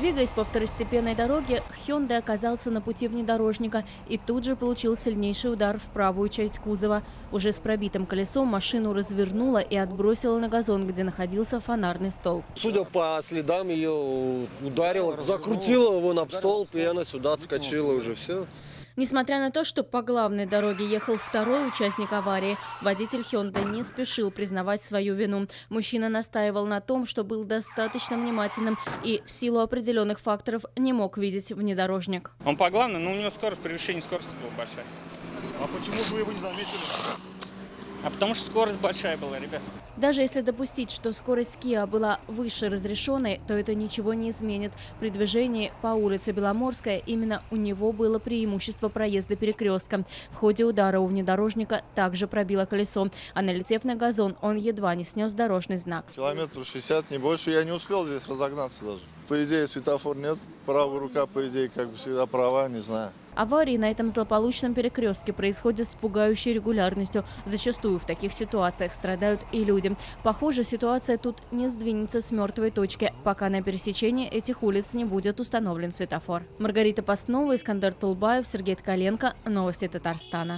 Двигаясь по второстепенной дороге, Hyundai оказался на пути внедорожника и тут же получил сильнейший удар в правую часть кузова. Уже с пробитым колесом машину развернуло и отбросило на газон, где находился фонарный столб. Судя по следам, ее ударило, закрутило его об столб, и она сюда отскочила уже все. Несмотря на то, что по главной дороге ехал второй участник аварии, водитель Hyundai не спешил признавать свою вину. Мужчина настаивал на том, что был достаточно внимательным и в силу определенных факторов не мог видеть внедорожник. Он по главной, но у него превышение скорости была большая. А почему вы его не заметили? А потому что скорость большая была, ребят. Даже если допустить, что скорость Kia была выше разрешенной, то это ничего не изменит. При движении по улице Беломорская именно у него было преимущество проезда перекрестка. В ходе удара у внедорожника также пробило колесо, а налетев на газон, он едва не снес дорожный знак. Километров 60, не больше. Я не успел здесь разогнаться даже. По идее, светофор нет. Правая рука, по идее, как бы всегда права, не знаю. Аварии на этом злополучном перекрестке происходят с пугающей регулярностью. Зачастую в таких ситуациях страдают и люди. Похоже, ситуация тут не сдвинется с мертвой точки, пока на пересечении этих улиц не будет установлен светофор. Маргарита Постнова, Искандер Тулбаев, Сергей Ткаленко. Новости Татарстана.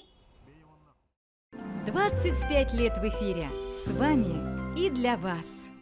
25 лет в эфире. С вами и для вас.